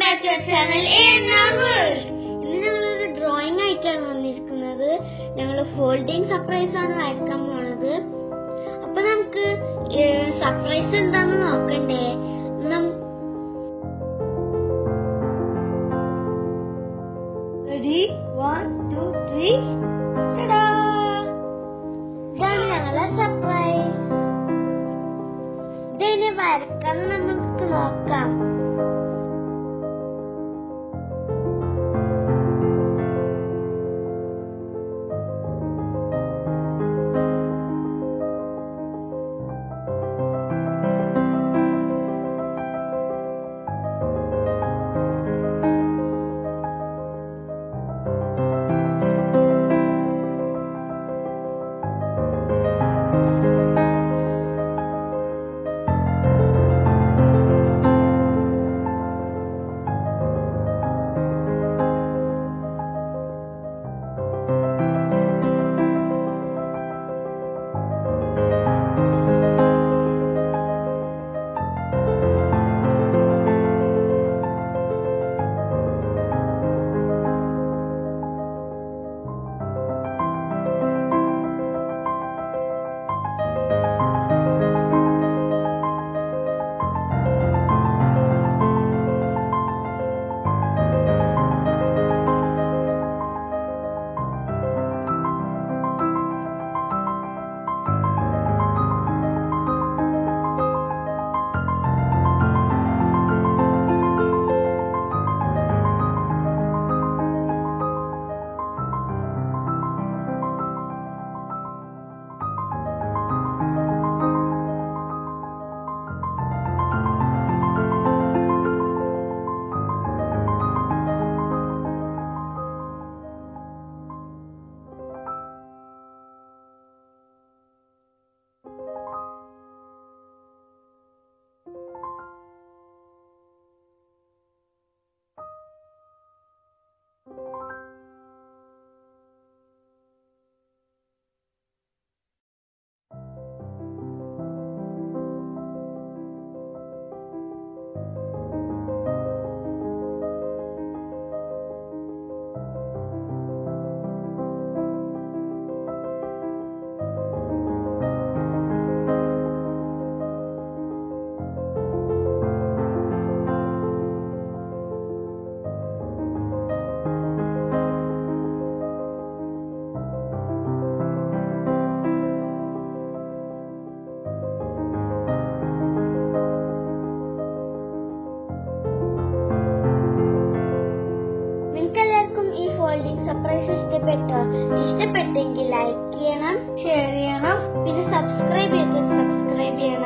back to our channel in our world. ഇന്ന് ഞങ്ങളൊരു drawing ആയിട്ടാണ് വന്നിരിക്കുന്നത്. ഞങ്ങൾ ഫോൾഡിങ് സർപ്രൈസ് ആണ് വരയ്ക്കാൻ പോണത്. അപ്പൊ നമുക്ക് സർപ്രൈസ് എന്താന്ന് നോക്കണ്ടേ? റെഡി 1 2 3 ടാടാ! ഇതാണ് ഞങ്ങളെ സർപ്രൈസ്. ഇതിനെ വരയ്ക്കാൻ നമുക്ക് നോക്കാം. സർപ്രൈസ് ഇഷ്ടപ്പെട്ടെങ്കിൽ ലൈക്ക് ചെയ്യണം, ഷെയർ ചെയ്യണം, പിന്നെ സബ്സ്ക്രൈബ് ചെയ്യണം.